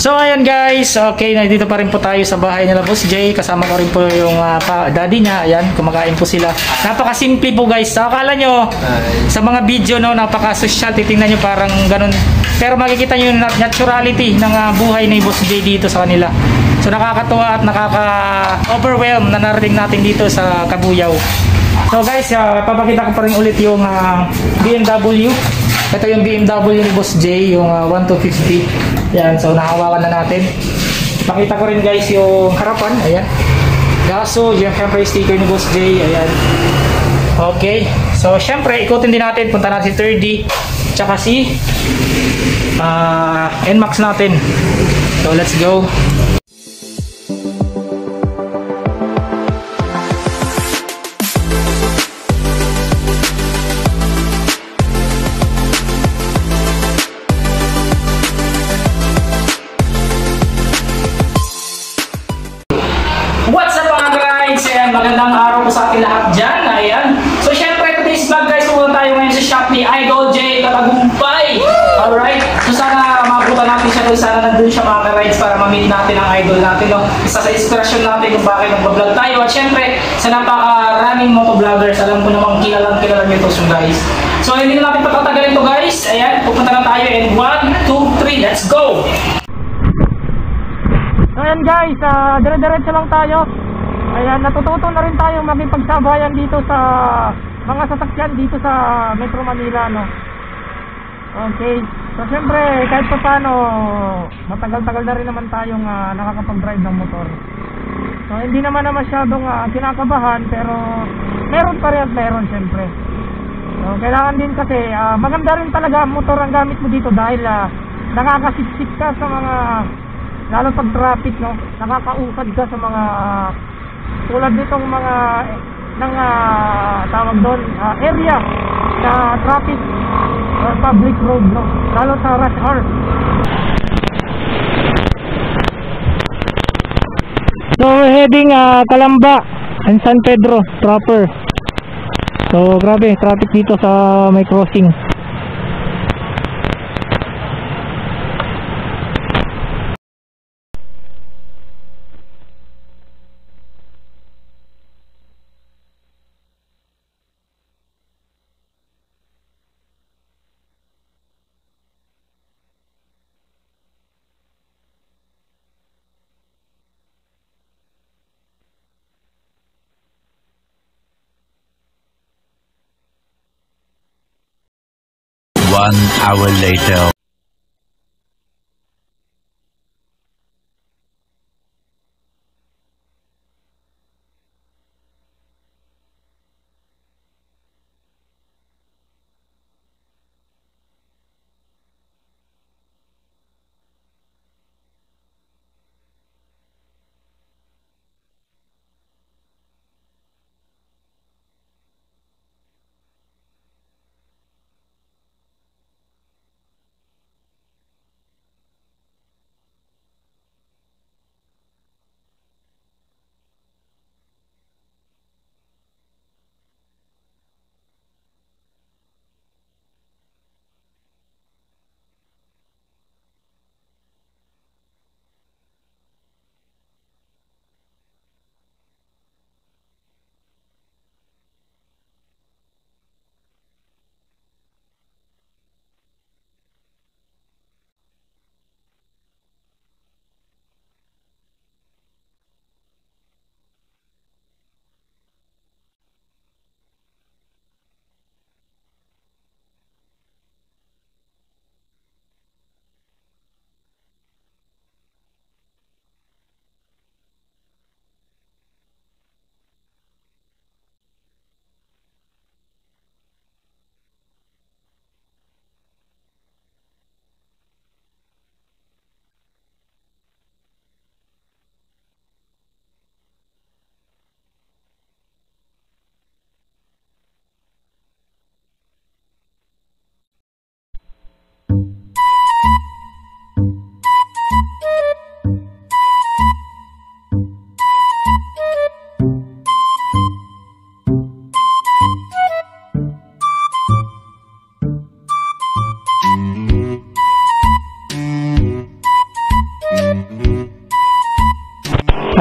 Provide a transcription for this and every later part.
So ayan guys, okay, nandito pa rin po tayo sa bahay nila Boss Jay. Kasama ko rin po yung daddy niya. Ayan, kumakain po sila. Napakasimple po guys. So, akala nyo, sa mga video no, napaka-social, titingnan nyo parang ganun. Pero makikita nyo yung naturality ng buhay ni Boss Jay dito sa kanila. So nakakatuwa at nakaka-overwhelm na narating natin dito sa Kabuyaw. So guys, papakita ko pa rin ulit yung BMW. Ito yung BMW ni Boss J, yung 1250. Yan, so nakawakan na natin. Pakita ko rin guys yung harapan, ayan. Gaso, yung syempre sticker ni Boss J, ayan. Okay, so syempre ikutin din natin, punta natin si 30, tsaka si NMAX natin. So let's go. What's up mga guys? Ayan, magandang araw po sa ating lahat dyan. Ayan. So syempre today's vlog guys, pumunta tayo ngayon sa shop ni Idol J Katagumpay. Alright? So sana makabutan natin siya doon. Sana nandun siya mga rides para ma-meet natin ang idol natin. No? Isa sa inspirasyon natin kung bakit nag-vlog tayo. At syempre sa napaka-running motovloggers, alam ko namang kilala nyo ito so guys. So hindi na natin patatagalin to guys. Ayan, pupunta na tayo in 1, 2, 3, let's go! So ayan guys, dire-diretso lang tayo. Ayan, natututo na rin tayo makipagsabayan dito sa mga sasakyan dito sa Metro Manila, no? Okay, so syempre kahit pa paano matagal-tagal na rin naman tayong nakakapag-drive ng motor. So hindi naman na masyadong kinakabahan, pero meron pa rin at meron syempre. So kailangan din kasi maganda rin talaga ang motor ang gamit mo dito dahil nakakasiksik ka sa mga, lalo pag traffic, no? Nakakausad ka sa mga tulad nitong mga tawag doon area na traffic or public road, no? Lalo sa rush hour. So heading Calamba and San Pedro proper. So grabe traffic dito sa may crossing. One hour later.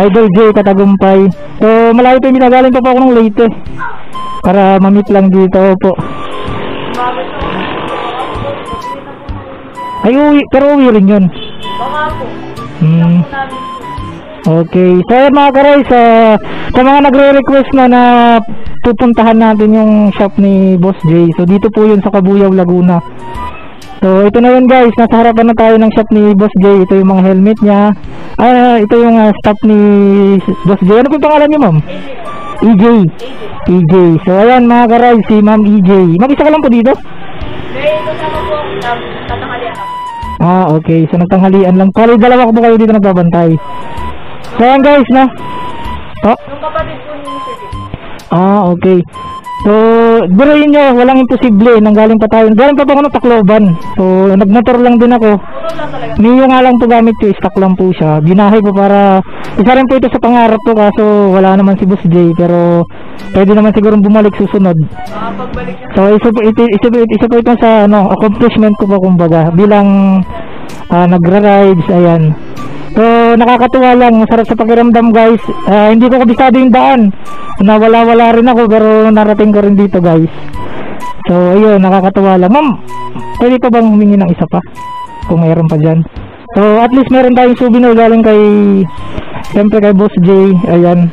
Idol J Katagumpay. So malayo pa yung ginagaling pa po ako ng Leyte para mamit lang dito po. Ay uwi, pero uwi rin yun. Baka po. Okay, so ayan mga ka-Rice, sa mga nagre-request na pupuntahan natin yung shop ni Boss J. So dito po yun sa Cabuyao, Laguna. So ito na yun guys, nasa harapan na tayo ng shop ni Boss J. Ito yung mga helmet niya. Ito yung staff ni Boss J. Ano po yung pangalan niyo, ma'am? EJ. EJ. So ayan mga ka-Rice, si Ma'am EJ. Mag-isa ka lang po dito? May kasama po, tatanghalian ako. Okay. So nagtanghalian lang. Kali dalawa ko po kayo dito nagbabantay. So ayan guys na. Yung kapatid po ni Mr. Kim. Okay. So, biruin nyo, walang imposible. Nanggaling pa tayo. Galing pa ako ng Tacloban. So, nagmotor lang din ako. Puro lang talaga. Niyo nga lang po gamit ko, stock lang po siya. Binahay po para, isa rin po ito sa pangarap ko kaso wala naman si Boss J. Pero, pwede naman siguro bumalik susunod. Pagbalik niya. So, isa po ito sa accomplishment ko po kumbaga. Bilang nagra-rides, ayan. So nakakatuwa lang, masarap sa pakiramdam guys. Hindi ko kabisado yung daan. Nawala-wala rin ako pero narating ko rin dito guys. So ayun, nakakatuwa lang. Ma'am, pwede pa bang humingi ng isa pa? Kung mayroon pa dyan. So at least meron tayong souvenir galing kay, siyempre kay Boss J. Ayan.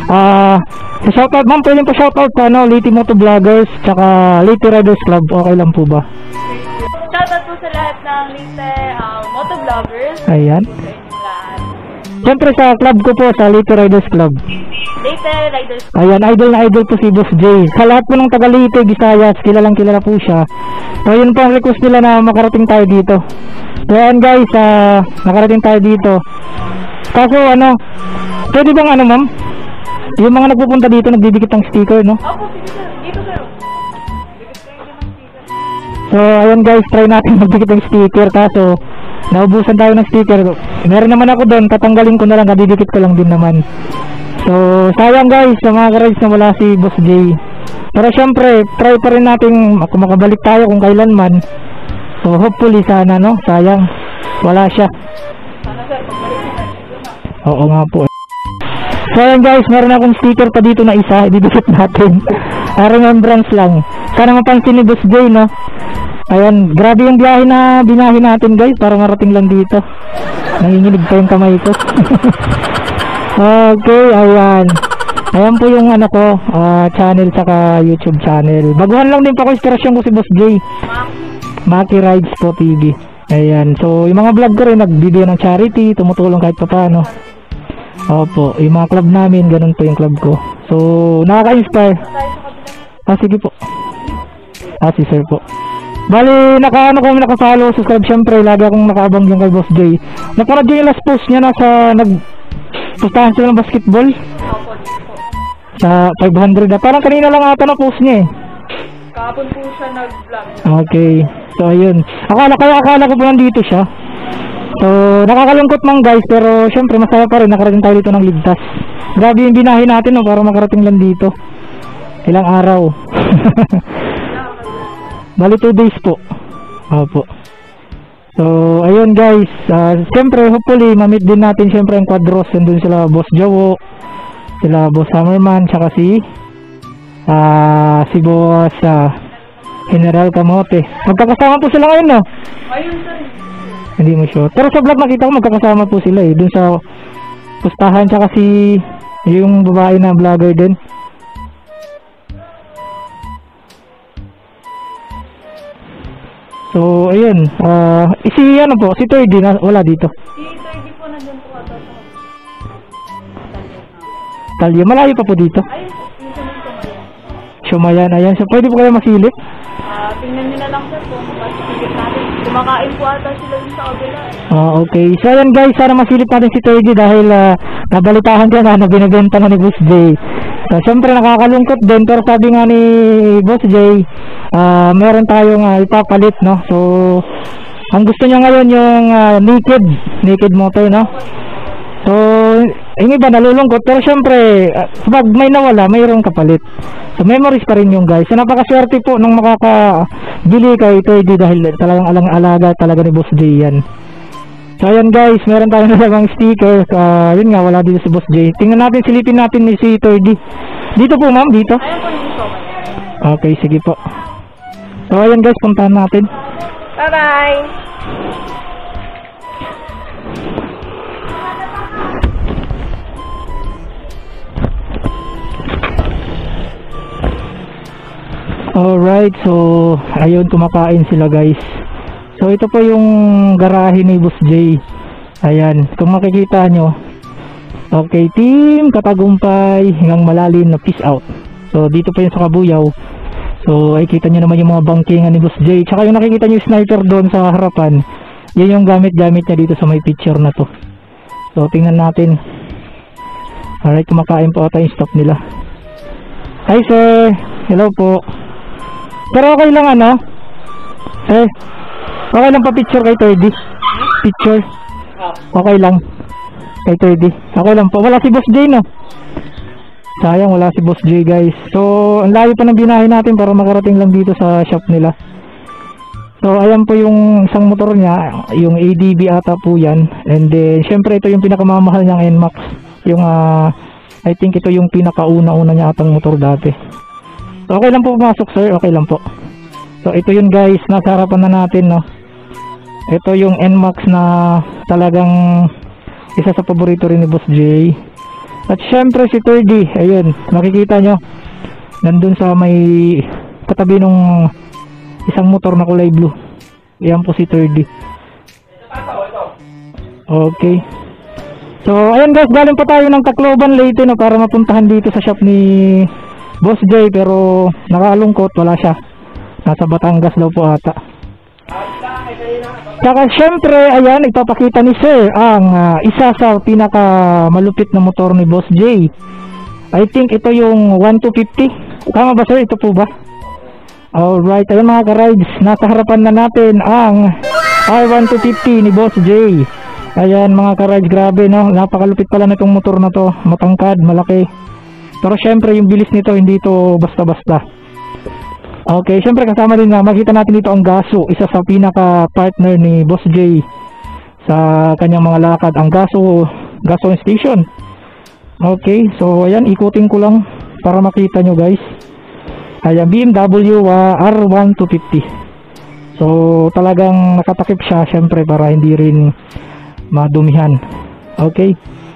Sa shoutout, ma'am, pwede pa shoutout pa Leyte Moto Vloggers tsaka Leyte Riders Club. Okay lang po ba? Shoutout po sa lahat ng Leyte motovloggers. Ayan. Sa inyong lahat. Siyempre sa club ko po, sa Leyte Riders Club. Leyte Riders. Ayan, idol na idol po si Boss J. Sa lahat po ng taga Leyte, Visayas, kilala po siya. So yun po ang request nila na makarating tayo dito. So ayan guys, nakarating tayo dito. Kaso pwede bang ma'am? Yung mga nagpupunta dito, nagdidikit ng sticker, no? Opo, sige sir. Dito sir. Dikit kayo ng sticker. So ayan guys, try natin magdikit ng sticker. Kaso naubusan tayo ng sticker. Meron naman ako doon, tatanggalin ko na lang, kadidikit ko lang din naman. So sayang guys, sa mga ka-rides na wala si Boss J. Pero syempre, try pa rin natin kung makabalik tayo kung kailanman. So hopefully sana, no? Sayang, wala siya. Sana sir, pagbalik niya na. Oo nga po. So ayan guys, meron akong sticker pa dito na isa, ididikit natin. Remembrance lang. Sana mapansin ni Boss J, no? Ayan, grabe yung biyahe na binahe natin guys para marating lang dito. Nanginginig pa yung kamay ko. Okay, ayan. Ayan po yung channel saka YouTube channel. Baguhan lang din po ako, inspirasyon ko si Boss J. Maki Rides po TV. Ayan, so yung mga vlog ko rin, nagbibigay ng charity, tumutulong kahit paano. Opo, yung mga club namin, ganun po yung club ko. So, nakaka-inspire. Sige po. Si sir po. Bali, naka-follow, subscribe syempre, lagi akong nakaabang dyan kay Boss J. Naparad yung last post niya pustahan sila ng basketball. Opo, po. Sa 500 parang kanina lang ata na post niya Kahapon po siya nag-vlog. Okay, so ayun. Akala ko po nandito siya. So, nakakalungkot man guys, pero syempre masaya pa rin, nakarating tayo dito ng ligtas. Grabe yung binahe natin, no, para makarating lang dito. Ilang araw. Bali 2 days po. Opo. So, ayun guys, syempre hopefully mamit din natin syempre ang Quadros, nandun sila Boss Jawo, sila Boss Hammerman, tsaka si Boss General Kamote. Magkakasama po sila ngayon, no? Ayun sir. Hindi mo sure. Pero sa vlog nakita ko magkakasama po sila dun sa pustahan, tsaka yung babae na vlogger din. So, ayun. Si Toydi wala dito. Si Toydi po nandun po ata sa Talyo. Malayo pa po dito. ayun po, yung sa mga Shumayan, ayan. So, pwede po kayo masilip? tingnan nyo na lang sir kung masigit natin. Kumakain po ata sila dun sa kabila. Okay. So, ayan guys. Sana masilip natin si Toydi dahil nabalitahan ko na binibenta na ni Boss J. So, syempre nakakalungkot din. Pero sabi nga ni Boss J, meron tayong ipapalit, no? So, ang gusto niya ngayon yung naked motor, no? So, yung iba nalulungkot, pero syempre pag may nawala, mayroong kapalit. So, memories pa rin yung guys. So, napakaswerte po nung makakabili kay Toydi dahil talagang alang-alaga talaga ni Boss J yan. So ayan guys, meron tayong nasamang sticker. Yun nga, wala dito si Boss J. Tingnan natin, silipin natin ni si Thirdy. Dito po ma'am, dito. Ayun po yung show. Okay, sige po. So ayan guys, puntahan natin. Bye-bye! Alright, so ayun, kumakain sila guys. So ito po yung garahe ni Boss J. Ayan, kung makikita nyo. Okay, team Katagumpay hanggang malalim na peace out. So dito po yung sa Kabuyaw. So ay kita nyo naman yung mga bangkingan ni Boss J. Tsaka yung nakikita nyo yung sniper doon sa harapan, yun yung gamit-gamit niya dito sa may picture na to. So tingnan natin. Alright, kumakain po ata yung stock nila. Hi sir, hello po. Pero okay lang ano? Sir, okay lang pa picture kay Thirdy? Picture? Okay lang kay Thirdy? Okay lang po. Wala si Boss J no? Sayang wala si Boss J guys. So ang layo pa ng binahe natin para makarating lang dito sa shop nila. So ayan po yung isang motor niya, yung ADB ata po yan. And then syempre ito yung pinakamamahal niyang NMAX. Yung I think ito yung pinakauna-una niya atang motor dati. So okay lang po pumasok sir, okay lang po. So ito yun guys, nasa harapan na natin no. Ito yung NMAX na talagang isa sa paborito rin ni Boss J. At syempre si Thirdy, ayun, makikita nyo nandun sa may katabi nung isang motor na kulay blue. Yan po si Thirdy. Okay. So ayun guys, galing pa tayo ng Tacloban Leyte no, para mapuntahan dito sa shop ni Boss J, pero nakalungkot, wala siya. Nasa Batangas daw po ata. Saka syempre, ayan, ipapakita ni Sir ang isa sa pinaka malupit na motor ni Boss J. I think ito yung 1250. Tama ba sir? Ito po ba? Alright, ayun mga ka-rides, nasa harapan na natin ang R1250 ni Boss J. Ayan mga ka-rides, grabe no, napakalupit pala nitong motor na to. Matangkad, malaki. Pero syempre yung bilis nito hindi ito basta-basta. Okay, syempre kasama din na makita natin dito ang Gaso, isa sa pinaka partner ni Boss J sa kanyang mga lakad, ang Gaso station. Okay, so ayan, ikutin ko lang para makita nyo guys. Ayan, BMW R1250. So talagang nakatakip siya syempre para hindi rin madumihan. Okay.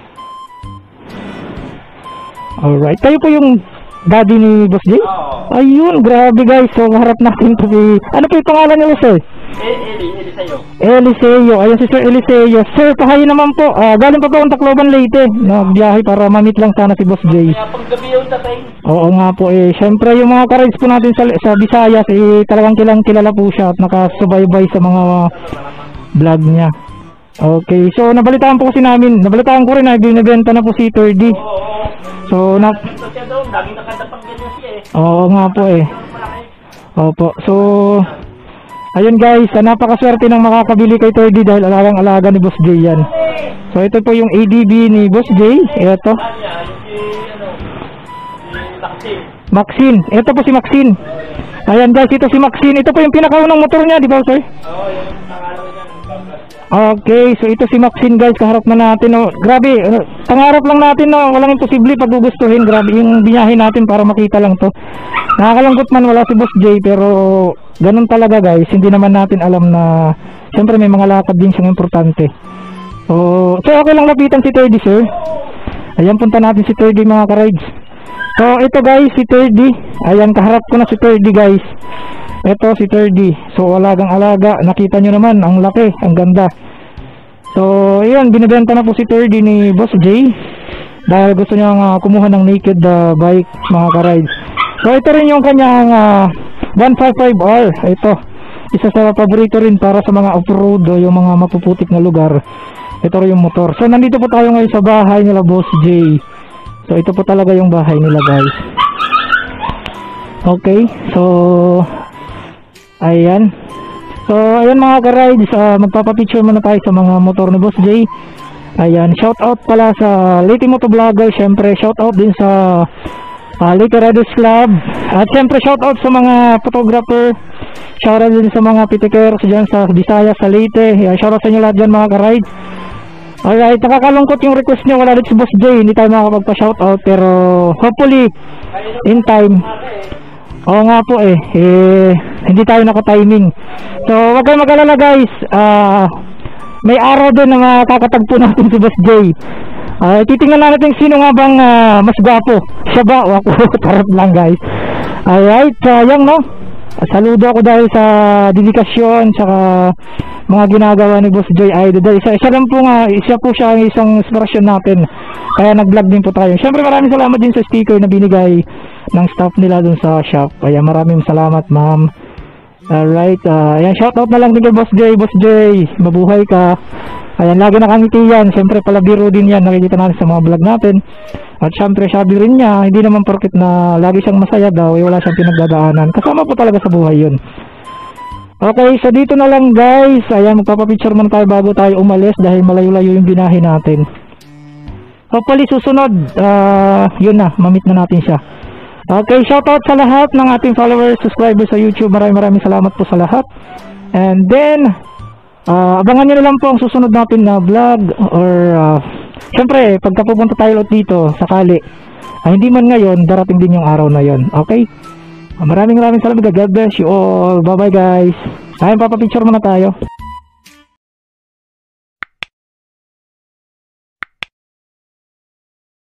Alright, tayo po yung daddy ni Boss J? Ayun, grabe guys. So harap natin to be... Ano po yung pangalan niyo sir? Eliseo. Eliseo, ayun si Sir Eliseo. Sir, pahayo naman po. Galing pa po ang Tacloban Leyte. Nagbiyahe para ma-meet lang sana si Boss J. Kaya paggabi yung tatay. Oo nga po eh. Siyempre yung mga ka-rides po natin sa Visayas eh, talagang kilala po siya at nakasubaybay sa mga vlog niya. Okay, so nabalitaan po kasi namin, nabalitaan ko rin na binibenta na po si Thirdy. So Siya daw, laging nakadapang ganyan siya eh. oo nga po eh. Opo, so ayun guys, napakaswerte ng makakabili kay Thirdy dahil alagang-alaga ni Boss J yan. So ito po yung ADB ni Boss J. Ito Maxine, ito po si Maxine. Ayan guys, ito si Maxine. Ito po yung pinakaunang motor niya, di ba sir? Oo, yung pangalan niya. Okay, so ito si Maxine guys, kaharap na natin. Oh, grabe, pangarap lang natin no, walang imposible pag gugustuhin. Grabe yung binyahe natin para makita lang to. Nakakalungkot man wala si Boss J, pero ganun talaga guys. Hindi naman natin alam na siyempre may mga lakad din siyang importante. So okay lang lapitan si Thirdy sir. Ayan, punta natin si Thirdy mga ka-rides. So ito guys, si Thirdy. Ayan, kaharap ko na si Thirdy guys. Ito si Thirdy. So alagang-alaga. Nakita nyo naman, ang laki, ang ganda. So ayan, binibenta na po si Thirdy ni Boss J dahil gusto niya kumuha ng naked bike mga ka-rides. So ito rin yung kanyang 155R. Ito, isa sa paborito rin para sa mga off-road o yung mga mapuputik na lugar. Ito rin yung motor. So nandito po tayo ngayon sa bahay nila Boss J. So ito po talaga yung bahay nila guys. Okay, so ayan. So ayan mga ka-rides, magpapapicture muna tayo sa mga motor ni Boss J. Ayan, shout out pala sa Leyte Moto Vlogger. Syempre shout out din sa Leyte Riders Club. At syempre shout out sa mga photographer Shoutout din sa mga pitikeros dyan sa Visayas, sa Leyte. Shoutout sa inyo lahat dyan mga ka-rides. Alright, nakakalungkot yung request nyo. Wala dito si Boss J, hindi tayo makakapagpa-shoutout. Pero hopefully, in time. Oo nga po hindi tayo naka-timing. So, wag kayong mag-alala guys. May araw din na makakatagpo natin si Boss J. Titingnan natin sino nga bang mas gwapo. Siya ba? O ako? Tarap lang guys. Alright, sayang no? Saludo ako dahil sa dedikasyon saka mga ginagawa ni Boss Joy Idol. Isa lang po nga, isa po siya ang isang inspirasyon natin. Kaya nag-vlog din po tayo. Siyempre maraming salamat din sa sticker na binigay ng staff nila dun sa shop. Kaya maraming salamat ma'am. Alright, ayan, shoutout na lang din kay Boss Joy. Boss Joy, mabuhay ka. Ayan, lagi nakangiti yan. Siyempre palabiro din yan, nakikita natin sa mga vlog natin. At syempre sabi rin niya, hindi naman porket na lagi siyang masaya daw, wala siyang pinagdadaanan. Kasama po talaga sa buhay yun. Okay, so dito na lang guys. Ayan, magpapapicture muna tayo bago tayo umalis dahil malayo-layo yung binahe natin. Hopefully susunod, yun na, mamit na natin siya. Okay, shoutout sa lahat ng ating followers, subscribers sa YouTube. Maraming salamat po sa lahat. And then, abangan nyo na lang po ang susunod natin na vlog or syempre pagka pupunta tayo ulit dito sakali hindi man ngayon, darating din yung araw na yon. Okay, maraming salamat. God bless you all. Bye bye guys. Ayun, papapicture muna tayo.